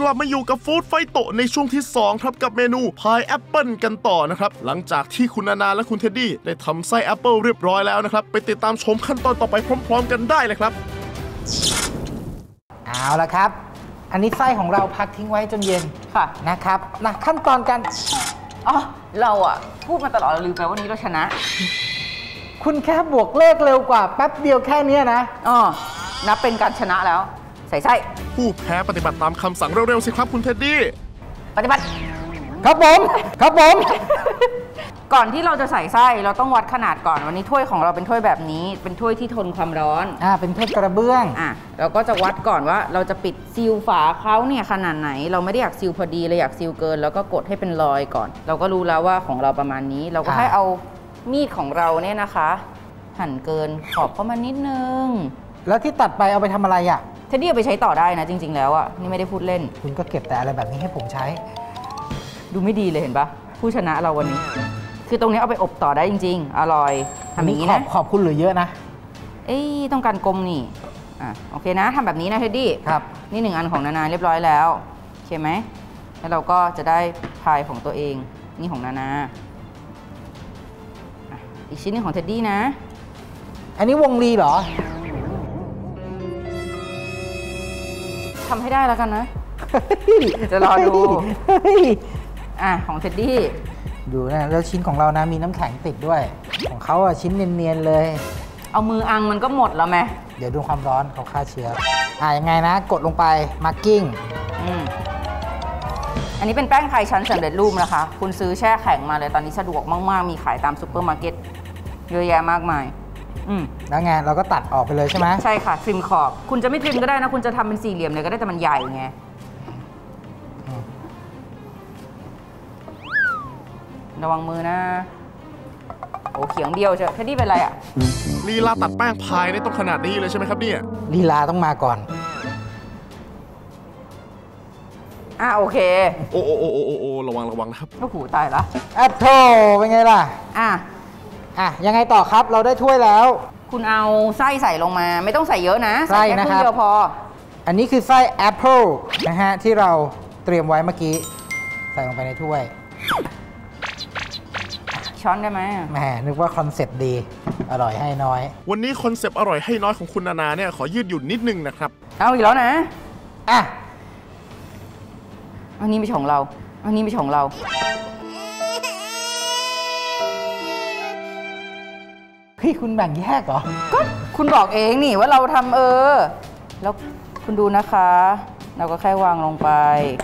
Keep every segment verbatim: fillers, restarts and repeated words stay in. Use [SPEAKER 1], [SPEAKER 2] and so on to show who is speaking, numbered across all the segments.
[SPEAKER 1] ลับมาอยู่กับฟู้ดไฟโตในช่วงที่สองครับกับเมนูพายแอปเปิลกันต่อนะครับหลังจากที่คุณนานาและคุณเท็ดดี้ได้ทำไส้แอปเปิลเรียบร้อยแล้วนะครับไปติดตามชมขั้นตอนต่อไปพร้อมๆกันได้เลยครับ
[SPEAKER 2] เอาละครับอันนี้ไส้ของเราพักทิ้งไว้จนเย็นค่ะนะครับนะขั้นตอนการ
[SPEAKER 3] อ๋อเราอะพูดมาตลอดเราลืมไปวันนี้เราชนะ
[SPEAKER 2] คุณแค่บวกเลขเร็วกว่าแป๊บเดียวแค่นี้นะ
[SPEAKER 3] อ๋อนับเป็นการชนะแล้วใส่ไส้
[SPEAKER 1] ผู้แพ้ปฏิบัติตามคำสั่งเร็วๆสิครับคุณเท็ดดี้
[SPEAKER 3] ปฏิบัติ
[SPEAKER 2] ครับผมครับผม
[SPEAKER 3] ก่อนที่เราจะใส่ไส้เราต้องวัดขนาดก่อนวันนี้ถ้วยของเราเป็นถ้วยแบบนี้เป็นถ้วยที่ทนความร้อน
[SPEAKER 2] อ่าเป็นถ้วยกระเบื้อง
[SPEAKER 3] อ่ะเราก็จะวัดก่อนว่าเราจะปิดซีลฝาเขาเนี่ยขนาดไหนเราไม่ได้อยากซีลพอดีเราอยากซีลเกินแล้วก็กดให้เป็นรอยก่อนเราก็รู้แล้วว่าของเราประมาณนี้เราก็ให้เอามีดของเราเนี่ยนะคะหั่นเกินขอบเข้ามานิดนึง
[SPEAKER 2] แล้วที่ตัดไปเอาไปทำอะไรอ่ะ
[SPEAKER 3] เท็ดดี้เอาไปใช้ต่อได้นะจริงๆแล้วอ่ะนี่ไม่ได้พูดเล่น
[SPEAKER 2] คุณก็เก็บแต่อะไรแบบนี้ให้ผมใช้
[SPEAKER 3] ดูไม่ดีเลยเห็นปะผู้ชนะเราวันนี้คือตรงนี้เอาไปอบต่อได้จริงๆอร่อยทำอย่างนี้นะ
[SPEAKER 2] ขอบคุณเหลือเยอะนะ
[SPEAKER 3] เอ้ยต้องการกลมนี่อ่ะโอเคนะทำแบบนี้นะเท็ดดี้
[SPEAKER 2] ครับ
[SPEAKER 3] นี่หนึ่งอันของนานาเรียบร้อยแล้วโอเคไหมแล้วเราก็จะได้พายของตัวเองนี่ของนานาอีกชิ้นนึงของเท็ดดี้นะ
[SPEAKER 2] อันนี้วงลีเหรอ
[SPEAKER 3] ทำให้ได้แล้วกันนะจะรอดูอ่ะของเท็ดดี้
[SPEAKER 2] ดูนะแล้วชิ้นของเรานะมีน้ำแข็งติดด้วยของเขาอ่ะชิ้นเนียนๆเลย
[SPEAKER 3] เอามืออังมันก็หมดแล้วไหม
[SPEAKER 2] เดี๋ยวดูความร้อนเขาฆ่าเชื้ออ่ะยังไงนะกดลงไปมาร์กิ้ง
[SPEAKER 3] อืมอันนี้เป็นแป้งพายชั้นสำเร็จรูปนะคะคุณซื้อแช่แข็งมาเลยตอนนี้สะดวกมากๆมีขายตามซุปเปอร์มาร์เก็ตเยอะแยะมากมายอืม
[SPEAKER 2] แล้วไงเราก็ตัดออกไปเลยใช่ไหม
[SPEAKER 3] ใช่ค่ะทริมขอบคุณจะไม่ทริมก็ได้นะคุณจะทำเป็นสี่เหลี่ยมเลยก็ได้แต่มันใหญ่ไงระวังมือนะโอ้เขียงเดียวเชียวเท็ดดี้เป็นไรอ่ะ
[SPEAKER 1] ลีลาตัดแป้งพายนี่ต้องขนาดนี้เลยใช่ไหมครับเนี่ย
[SPEAKER 2] ลีลาต้องมาก่อน
[SPEAKER 3] อ่ะโอเค
[SPEAKER 1] โอ้โอ้โอ้โอ้โอ้ระวังระวังนะครับ
[SPEAKER 3] โอ้โหตายละ
[SPEAKER 2] อ่ะโธ่เป็นไงล่ะ
[SPEAKER 3] อ่ะ
[SPEAKER 2] อ่ะยังไงต่อครับเราได้ถ้วยแล้ว
[SPEAKER 3] คุณเอาไส้ใส่ลงมาไม่ต้องใส่เยอะนะ
[SPEAKER 2] ใส่แค่ครึ่ง
[SPEAKER 3] เดียวพอ
[SPEAKER 2] อันนี้คือไส้แอปเปิลนะฮะที่เราเตรียมไว้เมื่อกี้ใส่ลงไปในถ้วย
[SPEAKER 3] ช้อนได้ไหม
[SPEAKER 2] แหมนึกว่าคอนเซ็ปต์ดีอร่อยให้น้อย
[SPEAKER 1] วันนี้คอนเซ็ปต์อร่อยให้น้อยของคุณนานาเนี่ยขอยืดหยุ่นนิดนึงนะครับ
[SPEAKER 3] เอาอีกแล้วนะ
[SPEAKER 2] อ่ะ
[SPEAKER 3] อันนี้ไม่ใช่ของเราอันนี้ไม่ใช่ของเรา
[SPEAKER 2] พี่คุณแบ่งแยกเหรอ
[SPEAKER 3] ก็คุณบอกเองนี่ว่าเราทำเออแล้วคุณดูนะคะเราก็แค่วางลงไป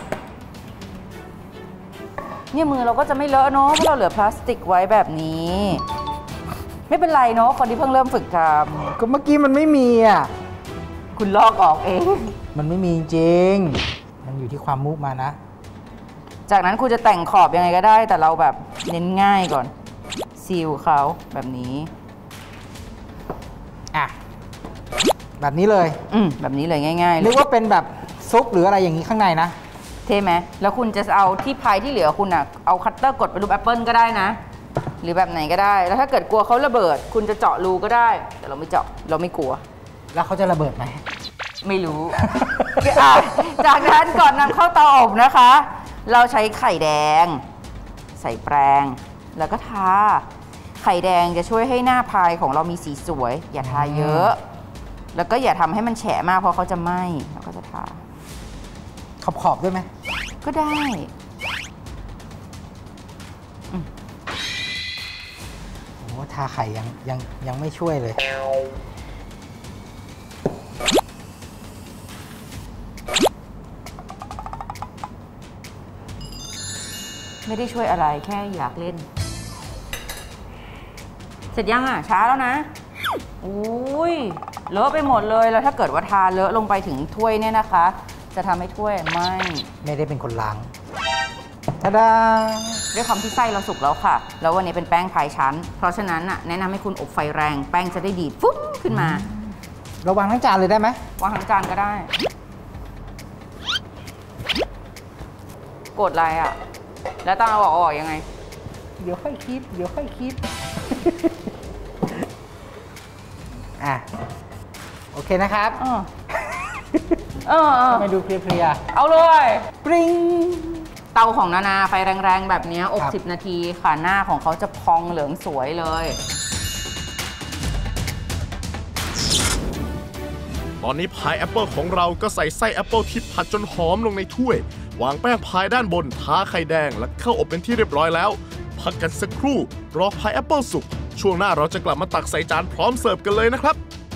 [SPEAKER 3] เนี่ยมือเราก็จะไม่เลอะเนาะเพราะเราเหลือพลาสติกไว้แบบนี้ไม่เป็นไรเนาะคนที่เพิ่งเริ่มฝึกท
[SPEAKER 2] ำก็เมื่อกี้มันไม่มีอ่ะ
[SPEAKER 3] คุณลอกออกเอง
[SPEAKER 2] มันไม่มีจริงมันอยู่ที่ความมุมานะ
[SPEAKER 3] จากนั้นคุณจะแต่งขอบยังไงก็ได้แต่เราแบบเน้นง่ายก่อนซีลเขาแบบนี้
[SPEAKER 2] อ่ะแบบนี้เลย
[SPEAKER 3] อืมแบบนี้เลยง่ายๆ
[SPEAKER 2] นึกว่าเป็นแบบซุปหรืออะไรอย่างนี้ข้างในนะ
[SPEAKER 3] เท่ไหมแล้วคุณจะเอาที่พายที่เหลือคุณอ่ะเอาคัตเตอร์กดเป็นรูปแอปเปิลก็ได้นะหรือแบบไหนก็ได้แล้วถ้าเกิดกลัวเขาระเบิดคุณจะเจาะรูก็ได้แต่เราไม่เจาะเราไม่กลัว
[SPEAKER 2] แล้วเขาจะระเบิดไหม
[SPEAKER 3] ไม่รู้ จากนั้นก่อนนำเข้าเตาอบนะคะเราใช้ไข่แดงใส่แปรงแล้วก็ทาไข่แดงจะช่วยให้หน้าพายของเรามีสีสวยอย่าทาเยอะแล้วก็อย่าทำให้มันแฉะมากเพราะเขาจะไหม้เราก็จะทา
[SPEAKER 2] ขอบขอบด้วยไหม
[SPEAKER 3] ก็ได้
[SPEAKER 2] โอ้ทาไข่ยังยังยังไม่ช่วยเลย
[SPEAKER 3] ไม่ได้ช่วยอะไรแค่อยากเล่นเสร็จยังอ่ะช้าแล้วนะอุ้ยเลอะไปหมดเลยแล้วถ้าเกิดว่าทาเลอะลงไปถึงถ้วยเนี่ยนะคะจะทำให้ถ้วยไม่
[SPEAKER 2] ไม่ได้เป็นคนล้างทาดา
[SPEAKER 3] ด้วยความที่ไส้เราสุกแล้วค่ะแล้ววันนี้เป็นแป้งพายชั้นเพราะฉะนั้นอ่ะแนะนำให้คุณอบไฟแรงแป้งจะได้ดีดฟุ้งขึ้นมา
[SPEAKER 2] เราวางทั้งจานเลยได้ไหม
[SPEAKER 3] วางทั้งจานก็ได้กดอะไรอ่ะแล้วต้องเอาออกยังไง
[SPEAKER 2] เดี๋ยวค่อยคิดเดี๋ยวค่อยคิดอ่ะโอเคนะครับ
[SPEAKER 3] เออเออ
[SPEAKER 2] ทำไมดูเพลีย
[SPEAKER 3] เอาเลย
[SPEAKER 2] ๆปริง
[SPEAKER 3] เตาของนานาไฟแรงๆแบบนี้อบ
[SPEAKER 2] ครับ
[SPEAKER 3] สิบนาทีค่ะหน้าของเขาจะพองเหลืองสวยเลย
[SPEAKER 1] ตอนนี้พายแอปเปิลของเราก็ใส่ไส้แอปเปิลที่ผัดจนหอมลงในถ้วย วางแป้งพายด้านบนทาไข่แดงและเข้าอบเป็นที่เรียบร้อยแล้ว พักกันสักครู่รอพายแอปเปิลสุกช่วงหน้าเราจะกลับมาตักใส่จานพร้อมเสิร์ฟกันเลยนะครับ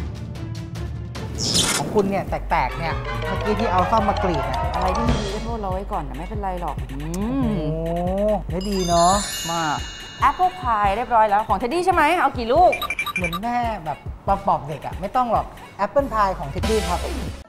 [SPEAKER 2] ของคุณเนี่ยแตกๆเนี่ยเมื่อกี้ที่เอาซ่อมมากรีดเนี่ย
[SPEAKER 3] อะไรที่มันดีก็โทษเราไว้ก่อนนะไม่เป็นไรหรอกอื
[SPEAKER 2] โอ้
[SPEAKER 3] ม
[SPEAKER 2] ได้ดีเนาะ
[SPEAKER 3] มาแอปเปิลพายเรียบร้อยแล้วของเทดดี้ใช่ไหมเอากี่ลูก
[SPEAKER 2] เหมือนแม่แบบปอบๆเด็กอะไม่ต้องหรอกแอปเปิลพายของทิดดี้ครับ